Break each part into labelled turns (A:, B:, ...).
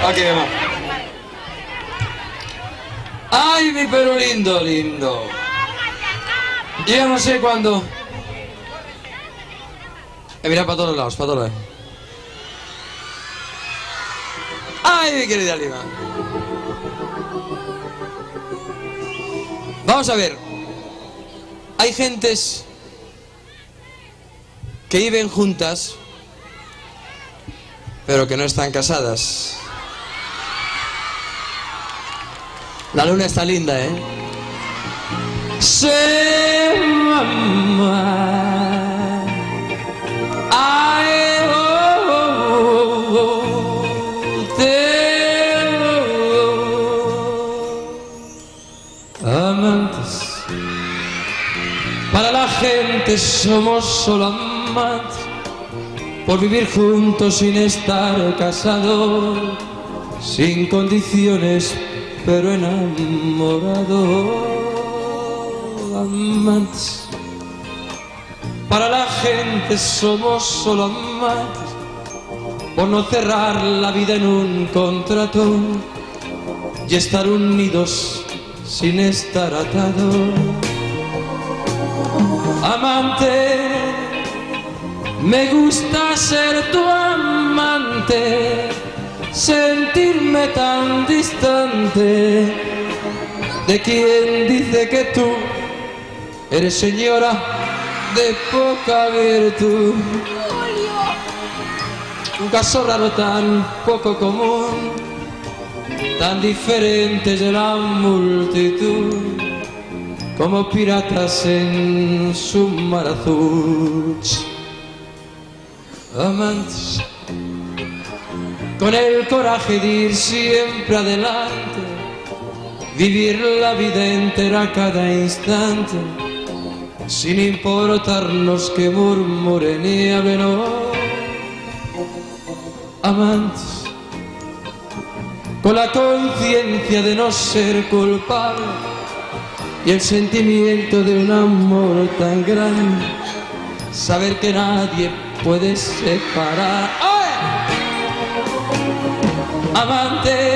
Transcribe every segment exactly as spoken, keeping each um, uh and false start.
A: Ok, vamos. Ay, mi perro lindo, lindo. Yo ya no sé cuándo. Eh, mira para todos lados, para todos lados. Ay, mi querida Lima. Vamos a ver. Hay gentes que viven juntas, pero que no están casadas. La luna está linda, ¿eh? Se mamá. Ay, oh, oh, oh, te oh. Amantes. Para la gente somos solo amantes, por vivir juntos sin estar casados, sin condiciones pero enamorados. Amantes. Para la gente somos solo amantes, por no cerrar la vida en un contrato y estar unidos sin estar atados. Amante, me gusta ser tu amante, sentirme tan distante de quien dice que tú eres señora de poca virtud. Un caso raro tan poco común, tan diferentes de la multitud, como piratas en su mar azul. Amantes, con el coraje de ir siempre adelante, vivir la vida entera cada instante, sin importarnos que murmuren y hablen. Oh, amantes, con la conciencia de no ser culpable y el sentimiento de un amor tan grande, saber que nadie puede separar. ¡Oye! Amante,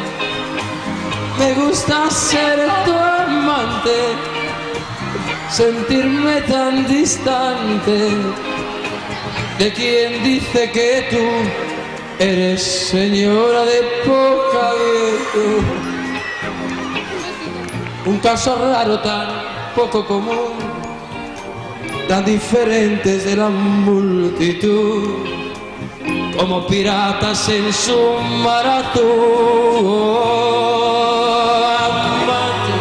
A: me gusta ser tu amante, sentirme tan distante de quien dice que tú eres señora de poca virtud. Un caso raro tan poco común, tan diferentes de la multitud, como piratas en su mar azul. Amante,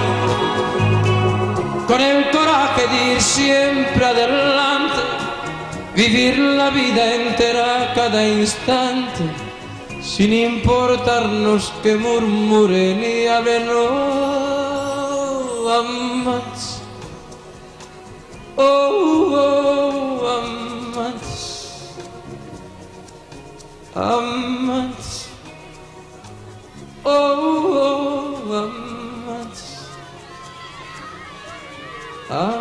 A: con el coraje de ir siempre adelante, vivir la vida entera cada instante, sin importarnos que murmuren y hablen. Oh, amantes, oh, oh, amantes, amantes, oh, oh, amantes, amantes.